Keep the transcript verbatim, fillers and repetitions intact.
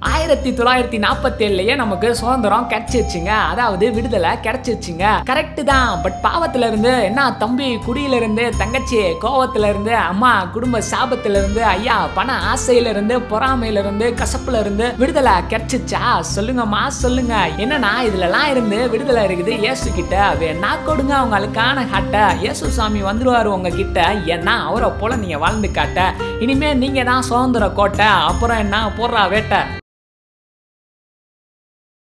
ஆயிரத்தி தொள்ளாயிரத்தி நாற்பத்தி ஏழுலயே நமக்கு சுதந்திரம் கிடைச்சிருச்சுங்க. அதாவது விடுதலை கிடைச்சிருச்சுங்க. கரெக்ட் தான். பட் பாவத்துல இருந்து என்ன தம்பி, குடியில இருந்து தங்கச்சி, கோவத்துல இருந்து அம்மா, குடும்ப சாபத்துல இருந்து ஐயா, பண ஆசையில இருந்து, பொறாமையில இருந்து, கசப்புல இருந்து விடுதலை கிடைச்சிச்சா? சொல்லுங்கம்மா சொல்லுங்க. என்னன்னா இதுல எல்லாம் இருந்து விடுதலை இருக்குது இயேசு கிட்ட. வேணா கொடுங்க உங்களுக்கான ஹாட்ட. இயேசு சாமி வந்துருவாரு உங்க கிட்ட. ஏன்னா அவரை போல நீங்க வாழ்ந்து காட்ட. இனிமே நீங்க தான் சுதந்திர கோட்டை. அப்புறம் என்ன போடுறா வேட்டை.